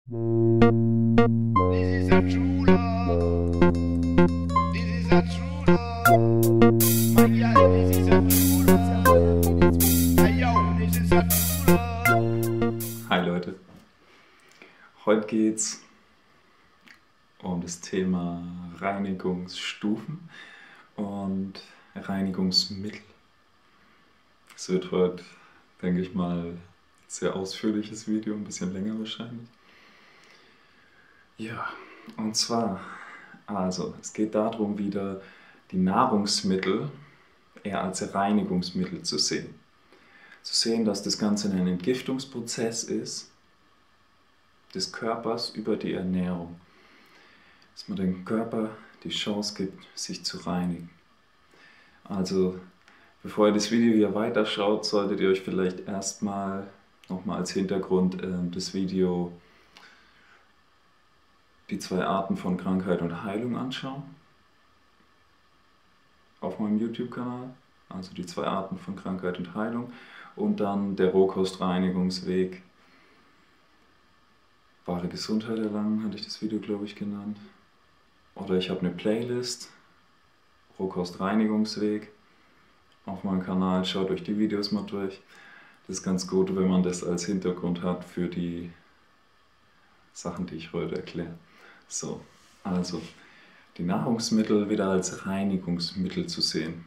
This is a true love. This is a true love. My girl, this is a true love. Hey yo, this is a true love. Hi Leute, heute geht's um das Thema Reinigungsstufen und Reinigungsmittel. Es wird heute, denke ich mal, ein sehr ausführliches Video, ein bisschen länger wahrscheinlich. Ja, und zwar, es geht darum, wieder die Nahrungsmittel eher als Reinigungsmittel zu sehen. Zu sehen, dass das Ganze ein Entgiftungsprozess ist des Körpers über die Ernährung. Dass man dem Körper die Chance gibt, sich zu reinigen. Also, bevor ihr das Video hier weiterschaut, solltet ihr euch vielleicht erstmal nochmal als Hintergrund das Video die 2 Arten von Krankheit und Heilung anschauen. Auf meinem YouTube-Kanal. Also die 2 Arten von Krankheit und Heilung. Und dann der Rohkostreinigungsweg. Wahre Gesundheit erlangen, hatte ich das Video, glaube ich, genannt. Oder ich habe eine Playlist, Rohkostreinigungsweg, auf meinem Kanal. Schaut euch die Videos mal durch. Das ist ganz gut, wenn man das als Hintergrund hat für die Sachen, die ich heute erkläre. So, also die Nahrungsmittel wieder als Reinigungsmittel zu sehen.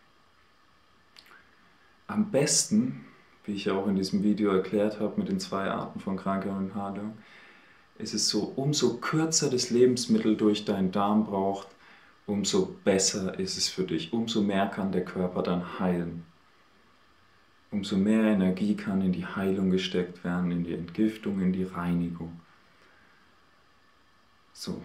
Am besten, wie ich ja auch in diesem Video erklärt habe mit den 2 Arten von Krankheit und Heilung, ist es so, umso kürzer das Lebensmittel durch deinen Darm braucht, umso besser ist es für dich, umso mehr kann der Körper dann heilen. Umso mehr Energie kann in die Heilung gesteckt werden, in die Entgiftung, in die Reinigung. So.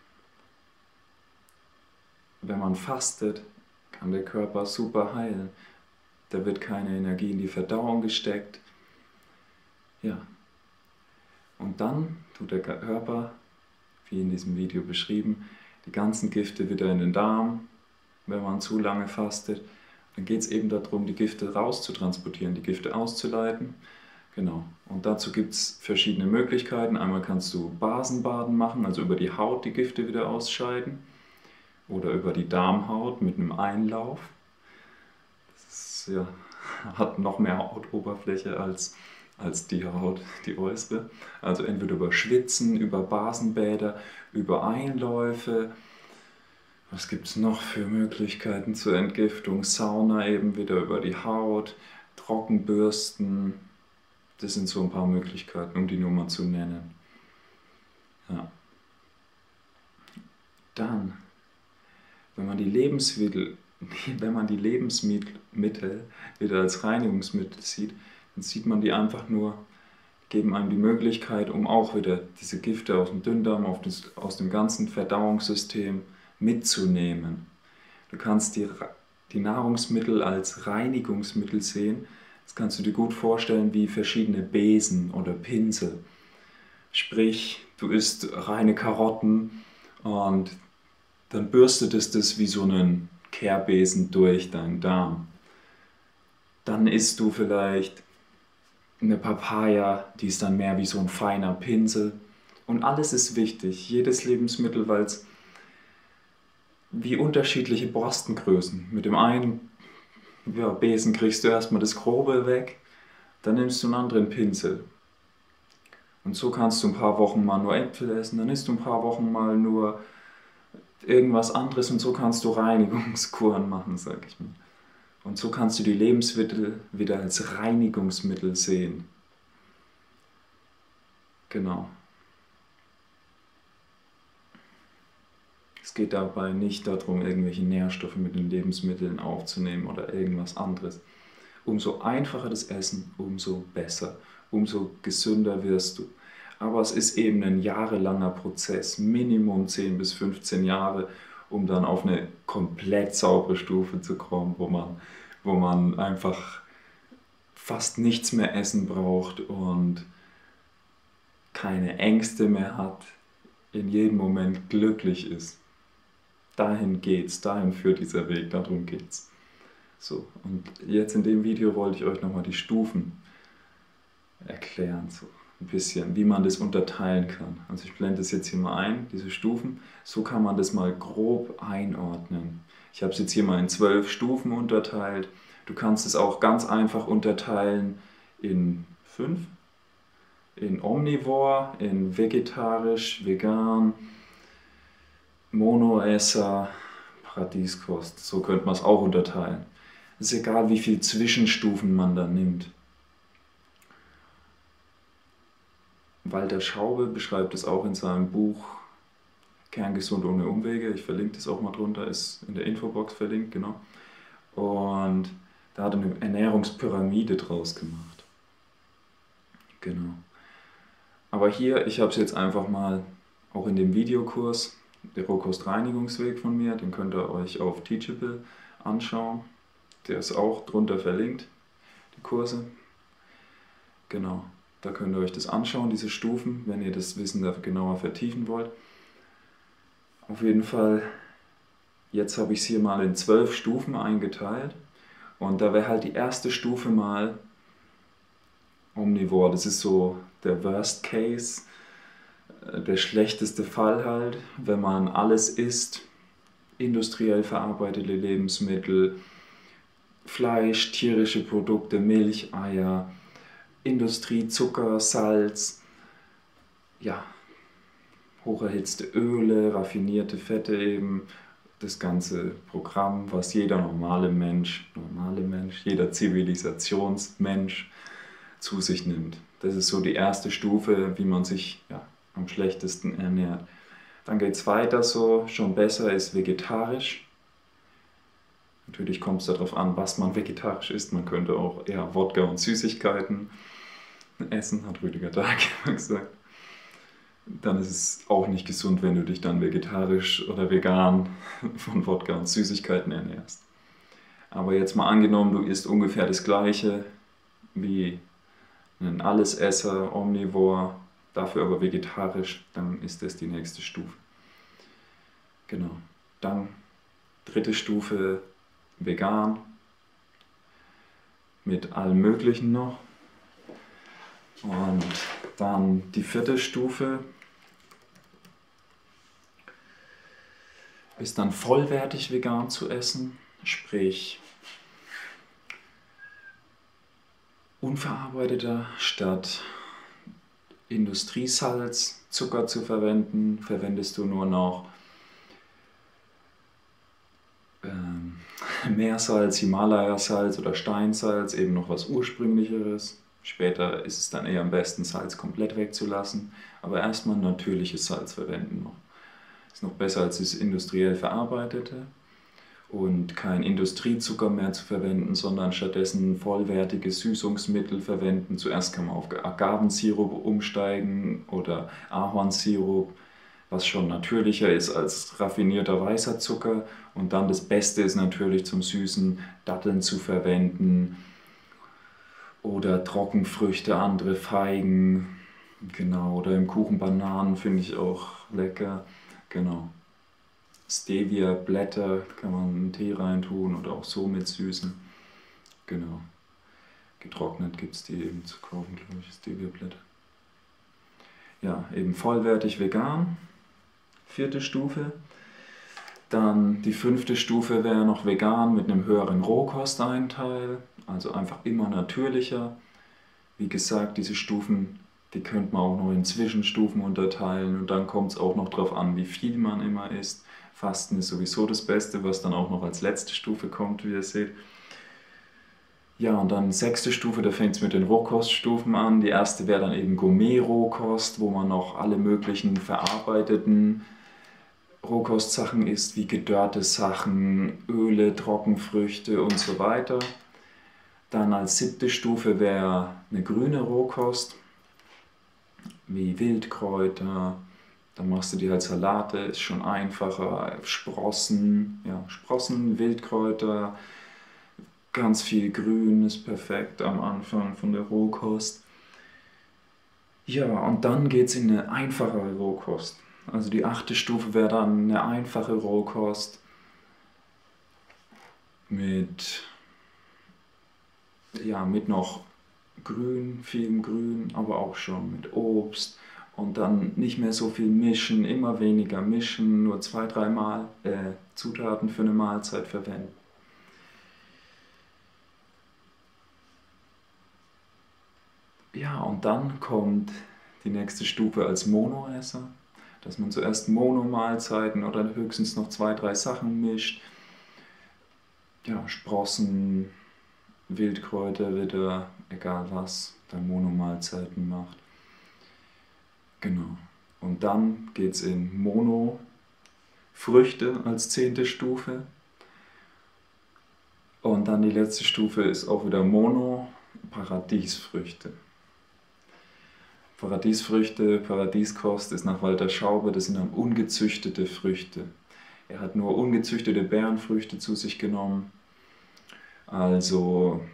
Wenn man fastet, kann der Körper super heilen. Da wird keine Energie in die Verdauung gesteckt. Ja. Und dann tut der Körper, wie in diesem Video beschrieben, die ganzen Gifte wieder in den Darm, wenn man zu lange fastet. Dann geht es eben darum, die Gifte rauszutransportieren, die Gifte auszuleiten. Genau. Und dazu gibt es verschiedene Möglichkeiten. Einmal kannst du Basenbaden machen, also über die Haut die Gifte wieder ausscheiden. Oder über die Darmhaut mit einem Einlauf. Das ist, ja, hat noch mehr Hautoberfläche als die Haut, die äußere. Also entweder über Schwitzen, über Basenbäder, über Einläufe. Was gibt es noch für Möglichkeiten zur Entgiftung? Sauna eben wieder über die Haut, Trockenbürsten. Das sind so ein paar Möglichkeiten, um die nur mal zu nennen. Ja. Dann, wenn man die Lebensmittel wieder als Reinigungsmittel sieht, dann sieht man die einfach nur, geben einem die Möglichkeit, um auch wieder diese Gifte aus dem Dünndarm, aus dem ganzen Verdauungssystem mitzunehmen. Du kannst die Nahrungsmittel als Reinigungsmittel sehen. Das kannst du dir gut vorstellen wie verschiedene Besen oder Pinsel. Sprich, du isst reine Karotten und dann bürstet es das wie so einen Kehrbesen durch deinen Darm. Dann isst du vielleicht eine Papaya, die ist dann mehr wie so ein feiner Pinsel. Und alles ist wichtig, jedes Lebensmittel, weil es wie unterschiedliche Borstengrößen. Mit dem einen Besen kriegst du erstmal das Grobe weg, dann nimmst du einen anderen Pinsel. Und so kannst du ein paar Wochen mal nur Äpfel essen, dann isst du ein paar Wochen mal nur irgendwas anderes und so kannst du Reinigungskuren machen, sag ich mal. Und so kannst du die Lebensmittel wieder als Reinigungsmittel sehen. Genau. Es geht dabei nicht darum, irgendwelche Nährstoffe mit den Lebensmitteln aufzunehmen oder irgendwas anderes. Umso einfacher das Essen, umso besser, umso gesünder wirst du. Aber es ist eben ein jahrelanger Prozess, Minimum 10 bis 15 Jahre, um dann auf eine komplett saubere Stufe zu kommen, wo man einfach fast nichts mehr essen braucht und keine Ängste mehr hat, in jedem Moment glücklich ist. Dahin geht's, dahin führt dieser Weg, darum geht's. So, und jetzt in dem Video wollte ich euch nochmal die Stufen erklären. So. ein bisschen, wie man das unterteilen kann. Also ich blende das jetzt hier mal ein, diese Stufen. So kann man das mal grob einordnen. Ich habe es jetzt hier mal in 12 Stufen unterteilt. Du kannst es auch ganz einfach unterteilen in 5. In Omnivor, in vegetarisch, vegan, Monoesser, Paradieskost. So könnte man es auch unterteilen. Es ist egal, wie viele Zwischenstufen man da nimmt. Walter Schaube beschreibt es auch in seinem Buch Kerngesund ohne Umwege. Ich verlinke das auch mal drunter, ist in der Infobox verlinkt, genau. Und da hat er eine Ernährungspyramide draus gemacht. Genau. Aber hier, ich habe es jetzt einfach mal auch in dem Videokurs, der Rohkostreinigungsweg von mir, den könnt ihr euch auf Teachable anschauen. Der ist auch drunter verlinkt, die Kurse. Genau, da könnt ihr euch das anschauen, diese Stufen, wenn ihr das Wissen da genauer vertiefen wollt. Auf jeden Fall, jetzt habe ich es hier mal in 12 Stufen eingeteilt. Und da wäre halt die erste Stufe mal Omnivore. Das ist so der Worst Case, der schlechteste Fall halt, wenn man alles isst, industriell verarbeitete Lebensmittel, Fleisch, tierische Produkte, Milch, Eier, Industrie, Zucker, Salz, ja, hocherhitzte Öle, raffinierte Fette eben, das ganze Programm, was jeder normale Mensch, jeder Zivilisationsmensch zu sich nimmt. Das ist so die erste Stufe, wie man sich am schlechtesten ernährt. Dann geht es weiter so, schon besser ist vegetarisch. Natürlich kommt es darauf an, was man vegetarisch isst. Man könnte auch eher Wodka und Süßigkeiten essen, hat Rüdiger Dahlke gesagt. Dann ist es auch nicht gesund, wenn du dich dann vegetarisch oder vegan von Wodka und Süßigkeiten ernährst. Aber jetzt mal angenommen, du isst ungefähr das Gleiche wie ein Allesesser, Omnivore, dafür aber vegetarisch, dann ist das die nächste Stufe. Genau. Dann dritte Stufe vegan mit allem Möglichen noch. Und dann die vierte Stufe ist dann vollwertig vegan zu essen, sprich unverarbeiteter statt Industriesalz, Zucker zu verwenden, verwendest du nur noch Meersalz, Himalaya-Salz oder Steinsalz, eben noch was Ursprünglicheres. Später ist es dann eher am besten, Salz komplett wegzulassen, aber erstmal natürliches Salz verwenden noch. Ist noch besser als das industriell verarbeitete und kein Industriezucker mehr zu verwenden, sondern stattdessen vollwertige Süßungsmittel verwenden. Zuerst kann man auf Agavensirup umsteigen oder Ahornsirup, was schon natürlicher ist als raffinierter weißer Zucker. Und dann das Beste ist natürlich zum Süßen Datteln zu verwenden oder Trockenfrüchte, andere Feigen, genau, oder im Kuchen Bananen finde ich auch lecker, genau. Stevia-Blätter kann man in einen Tee reintun oder auch so mit süßen, genau. Getrocknet gibt es die eben zu kaufen, glaube ich, Stevia-Blätter. Ja, eben vollwertig vegan, vierte Stufe. Dann die fünfte Stufe wäre noch vegan mit einem höheren Rohkosteinteil, also einfach immer natürlicher. Wie gesagt, diese Stufen, die könnte man auch noch in Zwischenstufen unterteilen und dann kommt es auch noch darauf an, wie viel man immer isst. Fasten ist sowieso das Beste, was dann auch noch als letzte Stufe kommt, wie ihr seht. Ja, und dann sechste Stufe, da fängt es mit den Rohkoststufen an. Die erste wäre dann eben Gourmet-Rohkost, wo man noch alle möglichen verarbeiteten Rohkostsachen isst, wie gedörrte Sachen, Öle, Trockenfrüchte und so weiter. Dann als siebte Stufe wäre eine grüne Rohkost, wie Wildkräuter. Dann machst du dir halt Salate, ist schon einfacher. Sprossen, ja, Sprossen, Wildkräuter, ganz viel Grün ist perfekt am Anfang von der Rohkost. Ja, und dann geht es in eine einfachere Rohkost. Also die achte Stufe wäre dann eine einfache Rohkost mit noch Grün, viel Grün, aber auch schon mit Obst. Und dann nicht mehr so viel mischen, immer weniger mischen, nur 2-3 Mal Zutaten für eine Mahlzeit verwenden. Ja, und dann kommt die nächste Stufe als Monoesser, dass man zuerst Monomahlzeiten oder höchstens noch 2-3 Sachen mischt. Ja, Sprossen, Wildkräuter, Witter, egal was, dann Monomahlzeiten macht. Genau. Und dann geht es in Mono-Früchte als 10. Stufe. Und dann die letzte Stufe ist auch wieder Mono-Paradiesfrüchte. Paradiesfrüchte, Paradieskost ist nach Walter Schauber, das sind dann ungezüchtete Früchte. Er hat nur ungezüchtete Beerenfrüchte zu sich genommen, also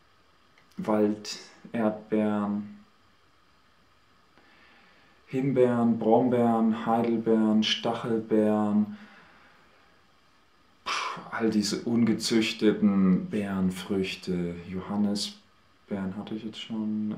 Walderdbeeren, Himbeeren, Brombeeren, Heidelbeeren, Stachelbeeren, all diese ungezüchteten Beerenfrüchte. Johannisbeeren hatte ich jetzt schon.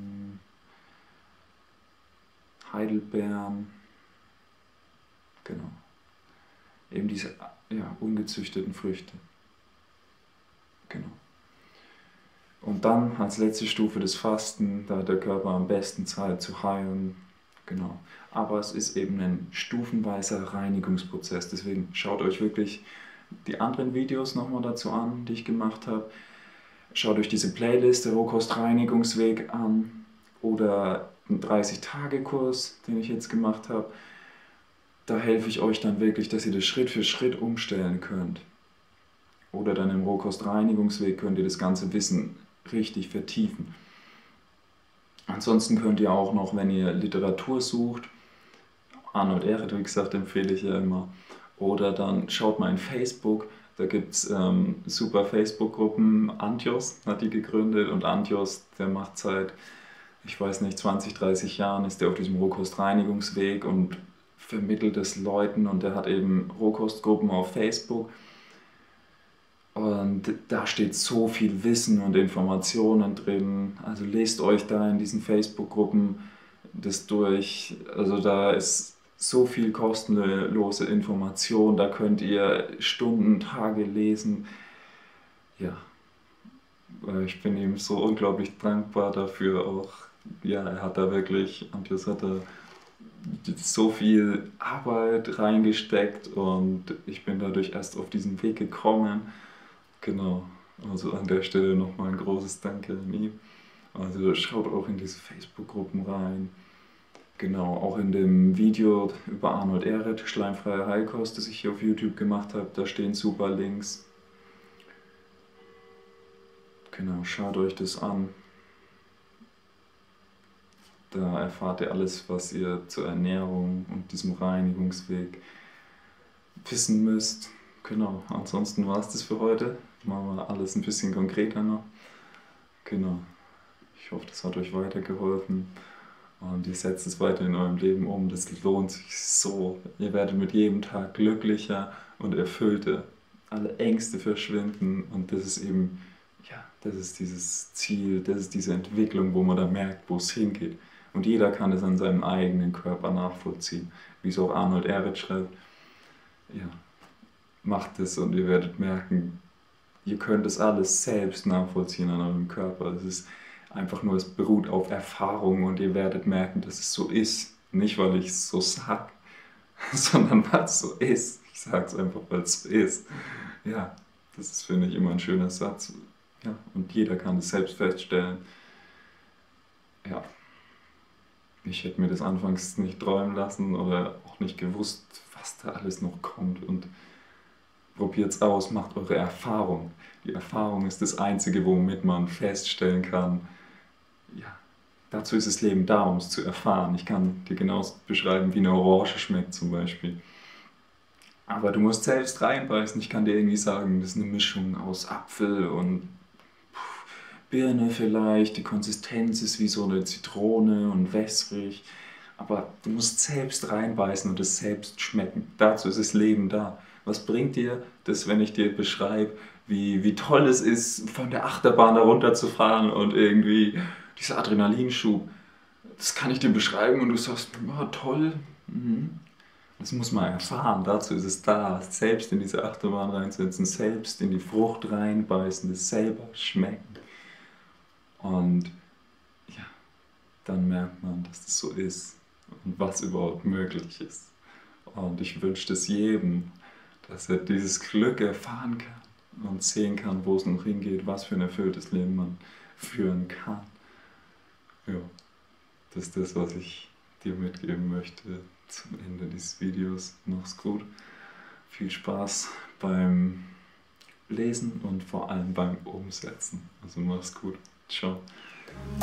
Heidelbeeren, genau, eben diese ungezüchteten Früchte, genau. Und dann als letzte Stufe des Fasten, da hat der Körper am besten Zeit zu heilen, genau. Aber es ist eben ein stufenweiser Reinigungsprozess, deswegen schaut euch wirklich die anderen Videos nochmal dazu an, die ich gemacht habe. Schaut euch diese Playlist, der Rohkostreinigungsweg an oder einen 30-Tage-Kurs, den ich jetzt gemacht habe. Da helfe ich euch dann wirklich, dass ihr das Schritt für Schritt umstellen könnt. Oder dann im Rohkostreinigungsweg könnt ihr das ganze Wissen richtig vertiefen. Ansonsten könnt ihr auch noch, wenn ihr Literatur sucht, Arnold Ehret, wie gesagt, empfehle ich ja immer, oder dann schaut mal in Facebook, da gibt es super Facebook-Gruppen. Antjos hat die gegründet und Antjos, der macht seit, ich weiß nicht, 20, 30 Jahren ist der auf diesem Rohkostreinigungsweg und vermittelt es Leuten und der hat eben Rohkostgruppen auf Facebook und da steht so viel Wissen und Informationen drin, also lest euch da in diesen Facebook-Gruppen das durch, also da ist so viel kostenlose Information, da könnt ihr Stunden, Tage lesen, ja, ich bin ihm so unglaublich dankbar dafür auch. Ja, er hat da wirklich, Antjos hat da so viel Arbeit reingesteckt und ich bin dadurch erst auf diesen Weg gekommen. Genau, also an der Stelle nochmal ein großes Danke an ihn. Also schaut auch in diese Facebook-Gruppen rein. Genau, auch in dem Video über Arnold Ehret, Schleimfreie Heilkost, das ich hier auf YouTube gemacht habe, da stehen super Links. Genau, schaut euch das an. Da erfahrt ihr alles, was ihr zur Ernährung und diesem Reinigungsweg wissen müsst. Genau, ansonsten war es das für heute. Machen wir alles ein bisschen konkreter noch. Genau, ich hoffe, das hat euch weitergeholfen und ihr setzt es weiter in eurem Leben um. Das lohnt sich so. Ihr werdet mit jedem Tag glücklicher und erfüllter. Alle Ängste verschwinden und das ist eben, ja, das ist dieses Ziel, das ist diese Entwicklung, wo man da merkt, wo es hingeht. Und jeder kann es an seinem eigenen Körper nachvollziehen. Wie es auch Arnold Ehret schreibt. Ja, macht es und ihr werdet merken, ihr könnt es alles selbst nachvollziehen an eurem Körper. Es ist einfach nur, es beruht auf Erfahrung und ihr werdet merken, dass es so ist. Nicht, weil ich es so sage, sondern weil es so ist. Ich sage es einfach, weil es so ist. Ja, das ist, finde ich, immer ein schöner Satz. Ja, und jeder kann es selbst feststellen. Ja. Ich hätte mir das anfangs nicht träumen lassen oder auch nicht gewusst, was da alles noch kommt. Und probiert's aus, macht eure Erfahrung. Die Erfahrung ist das Einzige, womit man feststellen kann, ja, dazu ist das Leben da, um es zu erfahren. Ich kann dir genau beschreiben, wie eine Orange schmeckt zum Beispiel. Aber du musst selbst reinbeißen. Ich kann dir irgendwie sagen, das ist eine Mischung aus Apfel und Birne vielleicht, die Konsistenz ist wie so eine Zitrone und wässrig, aber du musst selbst reinbeißen und es selbst schmecken. Dazu ist das Leben da. Was bringt dir das, wenn ich dir beschreibe, wie toll es ist, von der Achterbahn da runter zu fahren und irgendwie dieser Adrenalinschub, das kann ich dir beschreiben und du sagst, ja, toll. Das muss man erfahren, dazu ist es da, selbst in diese Achterbahn reinsetzen, selbst in die Frucht reinbeißen, das selber schmecken. Und ja, dann merkt man, dass das so ist und was überhaupt möglich ist. Und ich wünsche das jedem, dass er dieses Glück erfahren kann und sehen kann, wo es noch hingeht, was für ein erfülltes Leben man führen kann. Ja, das ist das, was ich dir mitgeben möchte zum Ende dieses Videos. Mach's gut. Viel Spaß beim Lesen und vor allem beim Umsetzen. Also mach's gut. Ciao.